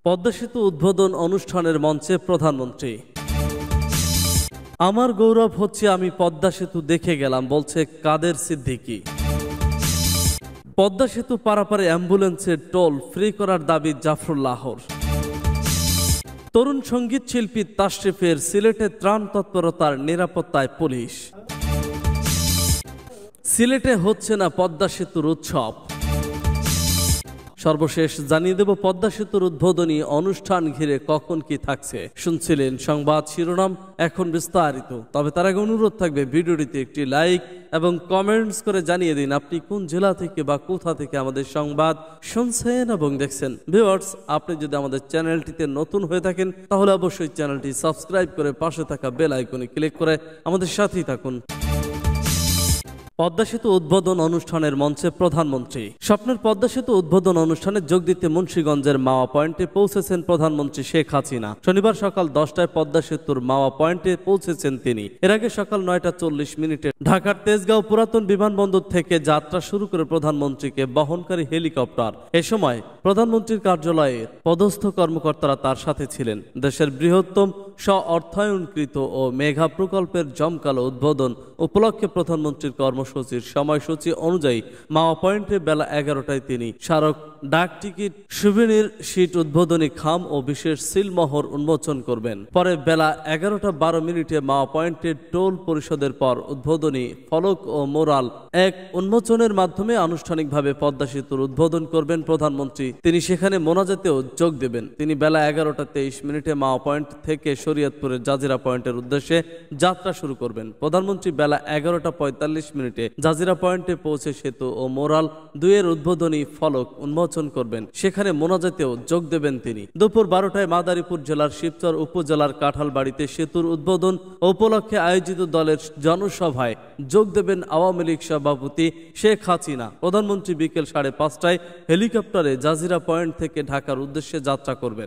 পদ্মা সেতু উদ্বোধন অনুষ্ঠানের মঞ্চে প্রধানমন্ত্রী। আমার গৌরব হচ্ছে আমি পদ্মা সেতু দেখে গেলাম, বলছে কাদের সিদ্দিকী। পদ্মা সেতু পারাপারে অ্যাম্বুলেন্সের টোল ফ্রি করার দাবি জাফরুল্লাহর। তরুণ সঙ্গীত শিল্পী তাশরিফের সিলেটে ত্রাণ তৎপরতার নিরাপত্তায় পুলিশ। সিলেটে হচ্ছে না পদ্মা সেতুর উৎসব। সর্বশেষ জানিয়ে দেব পদ্মা সেতুর উদ্বোধনী অনুষ্ঠান ঘিরে কখন কি থাকছে। শুনছিলেন সংবাদ শিরোনাম, এখন বিস্তারিত। তবে তার আগে অনুরোধ থাকবে ভিডিওটিতে একটি লাইক এবং কমেন্টস করে জানিয়ে দিন আপনি কোন জেলা থেকে বা কোথা থেকে আমাদের সংবাদ শুনছেন এবং দেখছেন। ভিউয়ার্স, আপনি যদি আমাদের চ্যানেলটিতে নতুন হয়ে থাকেন তাহলে অবশ্যই চ্যানেলটি সাবস্ক্রাইব করে পাশে থাকা বেল আইকনে ক্লিক করে আমাদের সাথেই থাকুন। পদ্মা সেতু উদ্বোধন অনুষ্ঠানের মঞ্চে প্রধানমন্ত্রী। স্বপ্নের পদ্মা সেতু উদ্বোধন অনুষ্ঠানে যোগ দিতে মুন্সিগঞ্জের মাওয়া পয়েন্টে পৌঁছেছেন প্রধানমন্ত্রী শেখ হাসিনা। শনিবার সকাল 10টায় পদ্মা সেতুর মাওয়া পয়েন্টে পৌঁছেছেন তিনি। এর আগে সকাল 9:40 ঢাকার তেজগাঁও পুরাতন বিমানবন্দর থেকে যাত্রা শুরু করে প্রধানমন্ত্রীকে বহনকারী হেলিকপ্টার। এ সময় প্রধানমন্ত্রীর কার্যালয়ের পদস্থ কর্মকর্তারা তার সাথে ছিলেন। দেশের বৃহত্তম স্ব-অর্থায়নকৃত ও মেঘা প্রকল্পের জমকালো উদ্বোধন উপলক্ষে প্রধানমন্ত্রীর কর্মসূচির সময়সূচি অনুযায়ী মাওয়া পয়েন্টে বেলা 11টায় তিনি স্মারক ডাক টিকিট, সুভেনির শীট, উদ্বোধনী খাম ও বিশেষ সিলমোহর উন্মোচন করবেন। পরে বেলা 11:12 মাওয়া পয়েন্টের টোল পরিশোধের পর উদ্বোধনী ফলক ও মোরাল এক উন্মোচনের মাধ্যমে আনুষ্ঠানিকভাবে পদ্মা সেতুর উদ্বোধন করবেন প্রধানমন্ত্রী। তিনি সেখানে মোনাজাতেও যোগ দেবেন। তিনি বেলা 11:23 মাওয়া পয়েন্ট থেকে শরীয়তপুরের জাজিরা পয়েন্টের উদ্দেশ্যে যাত্রা শুরু করবেন। প্রধানমন্ত্রী বেলা 11:45 জাজিরা পয়েন্টে পৌঁছে সেতু ও মোরাল 2 এর উদ্বোধনী ফলক উন্মোচন করবেন। সেখানে মোনাজাতেও যোগ দেবেন তিনি। দুপুর 12টায় মাদারীপুর জেলার শিবচর উপজেলার কাঁঠালবাড়িতে সেতুর উদ্বোধন উপলক্ষে আয়োজিত দলের জনসভায় যোগ দেবেন আওয়ামী লীগ সভাপতি শেখ হাসিনা। প্রধানমন্ত্রী বিকেল 5:30টায় হেলিকপ্টারে জাজিরা পয়েন্ট থেকে ঢাকার উদ্দেশ্যে যাত্রা করবেন।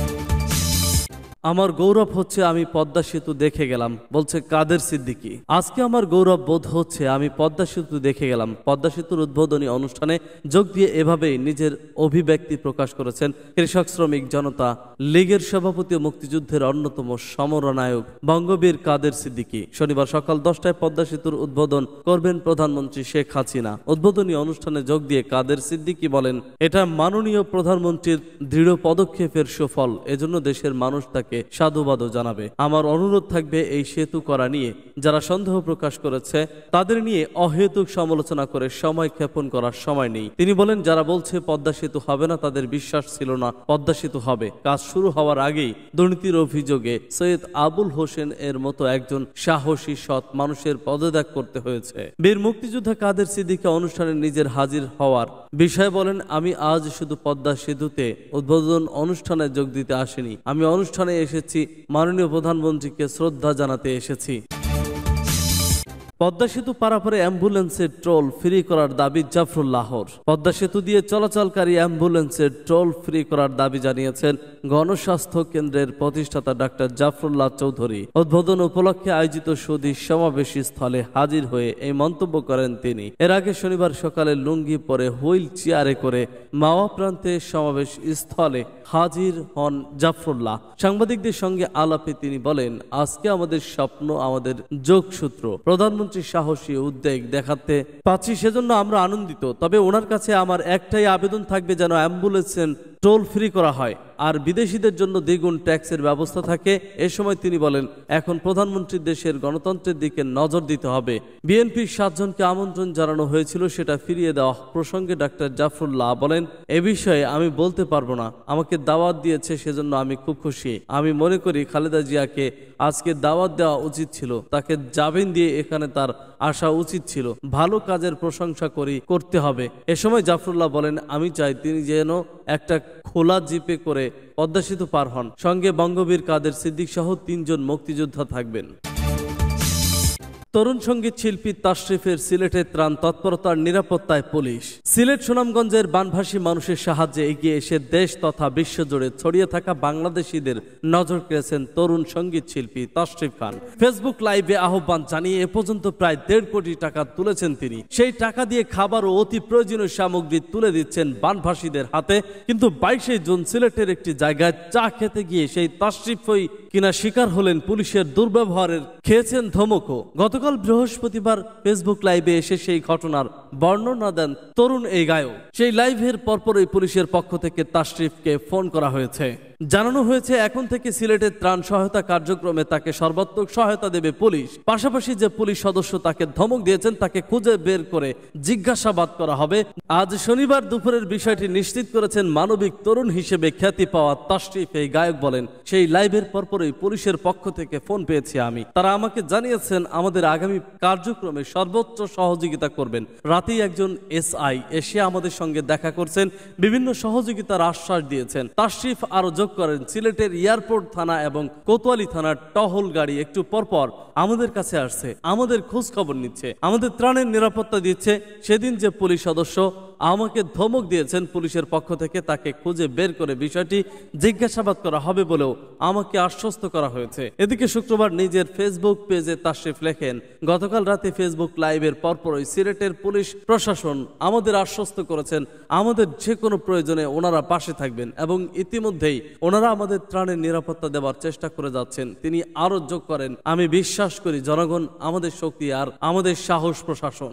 আমার গৌরব হচ্ছে আমি পদ্মা সেতু দেখে গেলাম, বলছে কাদের সিদ্দিকী। আজকে আমার গৌরব বোধ হচ্ছে আমি পদ্মা সেতু দেখে গেলাম। পদ্মা সেতুর উদ্বোধনী অনুষ্ঠানে যোগ দিয়ে এভাবেই নিজের অভিব্যক্তি প্রকাশ করেছেন কৃষক শ্রমিক জনতা লীগের সভাপতি ও মুক্তিযুদ্ধের অন্যতম সমরনায়ক বঙ্গবীর কাদের সিদ্দিকী। শনিবার সকাল 10টায় পদ্মা সেতুর উদ্বোধন করবেন প্রধানমন্ত্রী শেখ হাসিনা। উদ্বোধনী অনুষ্ঠানে যোগ দিয়ে কাদের সিদ্দিকী বলেন, এটা মাননীয় প্রধানমন্ত্রীর দৃঢ় পদক্ষেপের সুফল। এজন্য দেশের মানুষ তাকে সাধুবাদও জানাবে। আমার অনুরোধ থাকবে এই সেতু করা নিয়ে যারা সন্দেহ প্রকাশ করেছে তাদের নিয়ে অহেতুক সমালোচনা করে সময় ক্ষেপণ করার সময় নেই। তিনি বলেন, যারা বলছে পদ্মা সেতু হবে না তাদের বিশ্বাস ছিল না পদ্মা সেতু হবে। কাজ শুরু হওয়ার আগেই দুর্নীতির অভিযোগে সৈয়দ আবুল হোসেন এর মতো একজন সাহসী সৎ মানুষের পদত্যাগ করতে হয়েছে। বীর মুক্তিযোদ্ধা কাদের সিদ্দিকী অনুষ্ঠানে নিজের হাজির হওয়ার বিষয়ে বলেন, আমি আজ শুধু পদ্মা সেতুতে উদ্বোধন অনুষ্ঠানে যোগ দিতে আসিনি, আমি অনুষ্ঠানে এসেছি মাননীয় প্রধানমন্ত্রীকে শ্রদ্ধা জানাতে এসেছি। পদ্মা সেতু পারাপারে অ্যাম্বুলেন্সের টোল ফ্রি করার দাবি জাফরুল্লাহর। পদ্মা সেতু দিয়ে চলাচলকারী অ্যাম্বুলেন্সের টোল ফ্রি করার দাবি জানিয়েছেন গণস্বাস্থ্য কেন্দ্রের প্রতিষ্ঠাতা ডাক্তার জাফরুল্লাহ চৌধুরী। উদ্বোধন উপলক্ষে আয়োজিত সুধী সমাবেশী স্থলে হাজির হয়ে এই মন্তব্য করেন তিনি। এর আগে শনিবার সকালে লুঙ্গি পরে হুইল চেয়ারে করে মাওয়া প্রান্তে সমাবেশ স্থলে হাজির হন জাফরুল্লাহ। সাংবাদিকদের সঙ্গে আলাপে তিনি বলেন, আজকে আমাদের স্বপ্ন, আমাদের যোগসূত্র প্রধানমন্ত্রী সাহসী উদ্বেগ দেখাতে পাচ্ছি, সেজন্য আমরা আনন্দিত। তবে ওনার কাছে আমার একটাই আবেদন থাকবে, যেন অ্যাম্বুলেন্সের টোল ফ্রি করা হয় আর বিদেশিদের জন্য দ্বিগুণ ট্যাক্সের ব্যবস্থা থাকে। এ সময় তিনি বলেন, এখন প্রধানমন্ত্রীর দেশের গণতন্ত্রের দিকে নজর দিতে হবে। বিএনপির 7 জনকে আমন্ত্রণ জানানো হয়েছিল, সেটা ফিরিয়ে দেওয়া প্রসঙ্গে ডাক্তার জাফরুল্লাহ বলেন, এ বিষয়ে আমি বলতে পারবো না। আমাকে দাওয়াত দিয়েছে, সেজন্য আমি খুব খুশি। আমি মনে করি খালেদা জিয়াকে আজকে দাওয়াত দেওয়া উচিত ছিল, তাকে জামিন দিয়ে এখানে তার আসা উচিত ছিল। ভালো কাজের প্রশংসা করতে হবে। এ সময় জাফরুল্লাহ বলেন, আমি চাই তিনি যেন একটা খোলা জিপে করে পদ্মা সেতু পার হন। সঙ্গে বঙ্গবীর কাদের সিদ্দিকী সহ 3 জন মুক্তিযোদ্ধা থাকবেন। তরুণ সঙ্গীত শিল্পী তাশরিফের সিলেটে ত্রাণ তৎপরতার নিরাপত্তায় পুলিশ। সিলেট সুনামগঞ্জের বানভাসী মানুষের সাহায্যে এগিয়ে এসে দেশ তথা বিশ্বজুড়ে ছড়িয়ে থাকা বাংলাদেশিদের নজর কেড়েছেন তরুণ সঙ্গীত শিল্পী তাশরিফ খান। ফেসবুক লাইভে আহ্বান জানিয়ে এ পর্যন্ত প্রায় 1.5 কোটি টাকা তুলেছেন তিনি। সেই টাকা দিয়ে খাবার ও অতি প্রয়োজনীয় সামগ্রী তুলে দিচ্ছেন বানভাসীদের হাতে। কিন্তু 22শে জুন সিলেটের একটি জায়গায় চা খেতে গিয়ে সেই তাশরিফই কিনা শিকার হলেন পুলিশের দুর্ব্যবহারের, খেয়েছেন ধমকও। গতকাল বৃহস্পতিবার ফেসবুক লাইভে এসে সেই ঘটনার বর্ণনা দেন তরুণ এই গায়ক। সেই লাইভের পরপরই পুলিশের পক্ষ থেকে তাশরিফকে ফোন করা হয়েছে। জানানো হয়েছে এখন থেকে সিলেটের ত্রাণ সহায়তা কার্যক্রমে তাকে সর্বাত্মক সহায়তা দেবে পুলিশ। পাশাপাশি যে পুলিশ সদস্য তাকে ধমক দিয়েছেন তাকে খুঁজে বের করে জিজ্ঞাসাবাদ করা হবে। আজ শনিবার দুপুরের বিষয়টি নিশ্চিত করেছেন মানবিক তরুণ হিসেবে খ্যাতি পাওয়া তাশরিফ এই গায়ক। বলেন, সেই লাইভের পরপরই পুলিশের পক্ষ থেকে ফোন পেয়েছি আমি। তারা আমাকে জানিয়েছেন আমাদের আগামী কার্যক্রমে সর্বোচ্চ সহযোগিতা করবেন। রাতেই একজন এসআই এসে আমাদের সঙ্গে দেখা করছেন, বিভিন্ন সহযোগিতার আশ্বাস দিয়েছেন। তাশরিফ আরো করেন, সিলেটের এয়ারপোর্ট থানা এবং কোতোয়ালি থানার টহল গাড়ি একটু পরপর আমাদের কাছে আসছে, আমাদের খোঁজ খবর নিচ্ছে, আমাদের ত্রাণের নিরাপত্তা দিচ্ছে। সেদিন যে পুলিশ সদস্য আমাকে ধমক দিয়েছেন, পুলিশের পক্ষ থেকে তাকে খুঁজে বের করে বিষয়টি জিজ্ঞাসাবাদ করা হবে বলেও আমাকে আশ্বস্ত করা হয়েছে। এদিকে শুক্রবার নিজের ফেসবুক পেজে তাশরিফ লেখেন, গতকাল রাতে ফেসবুক লাইভের পরপরই সিলেটের পুলিশ প্রশাসন আমাদের আশ্বস্ত করেছেন আমাদের যে কোনো প্রয়োজনে ওনারা পাশে থাকবেন এবং ইতিমধ্যেই ওনারা আমাদের ত্রাণের নিরাপত্তা দেওয়ার চেষ্টা করে যাচ্ছেন। তিনি আরো যোগ করেন, আমি বিশ্বাস করি জনগণ আমাদের শক্তি আর আমাদের সাহস প্রশাসন।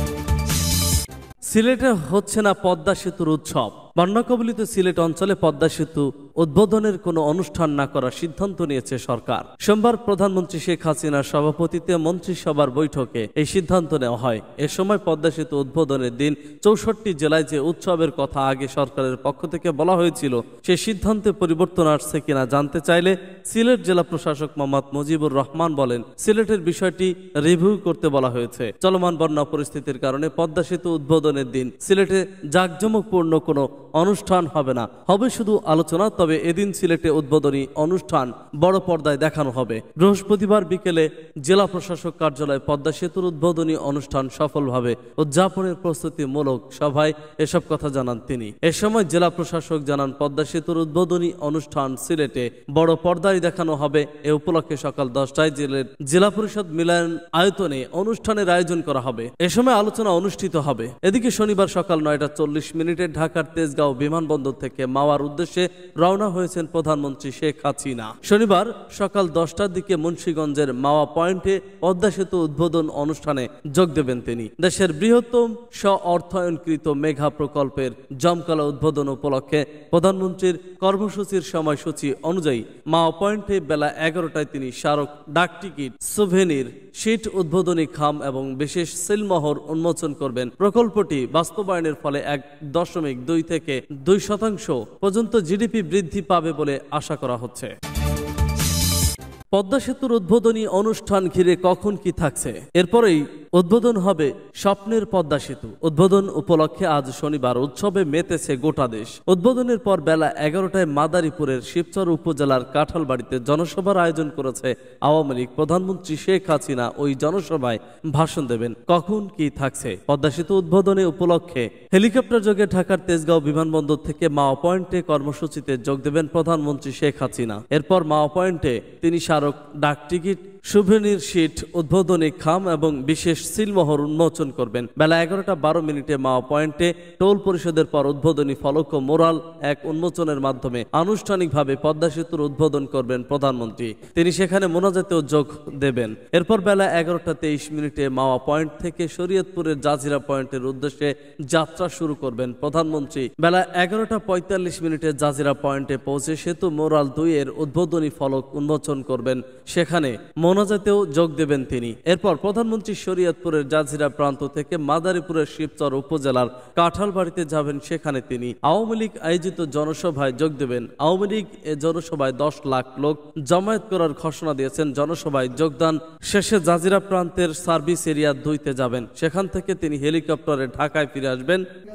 সিলেটে হচ্ছে না পদ্মা সেতুর উৎসব। বন্যা কবলিত সিলেট অঞ্চলে পদ্মা সেতু উদ্বোধনের কোনো অনুষ্ঠান না করার সিদ্ধান্ত নিয়েছে সরকার। সোমবার প্রধানমন্ত্রী শেখ হাসিনার সভাপতিত্বে মন্ত্রিসভার বৈঠকে এই সিদ্ধান্ত নেওয়া হয়। এ সময় পদ্মা সেতু উদ্বোধনের দিন 64 জেলায় যে উৎসবের কথা আগে সরকারের পক্ষ থেকে বলা হয়েছিল, সে সিদ্ধান্তে পরিবর্তন আসছে কিনা জানতে চাইলে সিলেট জেলা প্রশাসক মোহাম্মদ মুজিবুর রহমান বলেন, সিলেটের বিষয়টি রিভিউ করতে বলা হয়েছে। চলমান বন্যা পরিস্থিতির কারণে পদ্মা সেতু উদ্বোধনের দিন সিলেটে জাঁকজমকপূর্ণ কোনো অনুষ্ঠান হবে না, হবে শুধু আলোচনা। তবে এদিন সিলেটে উদ্বোধনী অনুষ্ঠান বড় পর্দায় দেখানো হবে। বৃহস্পতিবার বিকেলে জেলা প্রশাসক কার্যালয়ে পদ্মা সেতুর উদ্বোধনী অনুষ্ঠান সফলভাবে উদযাপনের প্রস্তুতিমূলক সভায় এসব কথা জানান তিনি। এ সময় জেলা প্রশাসক জানান, পদ্মা সেতুর উদ্বোধনী অনুষ্ঠান সিলেটে বড় পর্দায় দেখানো হবে। এ উপলক্ষে সকাল 10টায় জেলা পরিষদ মিলনায়তন আয়তনে অনুষ্ঠানের আয়োজন করা হবে। এ সময় আলোচনা অনুষ্ঠিত হবে। এদিকে শনিবার সকাল 9:40 ঢাকার তেজগাঁও বিমানবন্দর থেকে মাওয়ার উদ্দেশ্যে রওনা হয়েছেন প্রধানমন্ত্রী শেখ হাসিনা। শনিবার সকাল 10টার দিকে মুন্সিগঞ্জের মাওয়া পয়েন্টে পদ্মা সেতু উদ্বোধন অনুষ্ঠানে যোগ দেবেন তিনি। দেশের বৃহত্তম স্ব-অর্থায়নকৃত মেঘা প্রকল্পের জমকালো উদ্বোধন উপলক্ষে প্রধানমন্ত্রীর কর্মসূচির সময়সূচি অনুযায়ী মাওয়া পয়েন্টে বেলা 11টায় তিনি স্মারক ডাকটিকিট, সুভেনির শীট, উদ্বোধনী খাম এবং বিশেষ সিলমোহর উন্মোচন করবেন। প্রকল্পটি বাস্তবায়নের ফলে 1.2 থেকে 2% পর্যন্ত জিডিপি বৃদ্ধি পাবে বলে আশা করা হচ্ছে। পদ্মা সেতুর উদ্বোধনী অনুষ্ঠান ঘিরে কখন কি থাকছে? এরপরেই উদ্বোধন হবে স্বপ্নের পদ্মা সেতু। উদ্বোধন উপলক্ষে আজ শনিবার উৎসবে মেতেছে গোটা দেশ। উদ্বোধনের পর বেলা 11টায় মাদারীপুরের শিবচর উপজেলার কাঁঠালবাড়িতে জনসভার আয়োজন করেছে আওয়ামী লীগ। প্রধানমন্ত্রী শেখ হাসিনা ওই জনসভায় ভাষণ দেবেন। কখন কি থাকছে? পদ্মা সেতু উদ্বোধনী উপলক্ষে হেলিকপ্টার যোগে ঢাকার তেজগাঁও বিমানবন্দর থেকে মাওয়া পয়েন্টে কর্মসূচিতে যোগ দেবেন প্রধানমন্ত্রী শেখ হাসিনা। এরপর মাওয়া পয়েন্টে তিনি স্মারক ডাকটিকিট, সুভেনির শীট, উদ্বোধনী খাম এবং বিশেষ সিলমোহর উন্মোচন করবেন। বেলা 11:12 মাওয়া পয়েন্টে টোল পরিশোধের পর উদ্বোধনী ফলক ও মোরাল এক উন্মোচনের মাধ্যমে আনুষ্ঠানিকভাবে পদ্মা সেতুর উদ্বোধন করবেন প্রধানমন্ত্রী। তিনি সেখানে মোনাজাতেও যোগ দেবেন। এরপর বেলা 11:23 মাওয়া পয়েন্ট থেকে শরীয়তপুরের জাজিরা পয়েন্টের উদ্দেশ্যে যাত্রা শুরু করবেন প্রধানমন্ত্রী। বেলা 11:45 জাজিরা পয়েন্টে পৌঁছে সেতু মোরাল 2 এর উদ্বোধনী ফলক উন্মোচন করবেন। সেখানে মোনাজাতেও যোগ দেবেন তিনি। এরপর প্রধানমন্ত্রী শরীয়তপুরের জাজিরা প্রান্ত থেকে মাদারীপুরের শিবচর উপজেলার কাঁঠালবাড়িতে যাবেন। সেখানে তিনি আওয়ামী লীগ আয়োজিত জনসভায় যোগ দেবেন। আওয়ামী লীগ এ জনসভায় 10 লাখ লোক জমায়েত করার ঘোষণা দিয়েছেন। জনসভায় যোগদান শেষে জাজিরা প্রান্তের সার্ভিস এরিয়া 2-তে যাবেন। সেখান থেকে তিনি হেলিকপ্টারে ঢাকায় ফিরে আসবেন।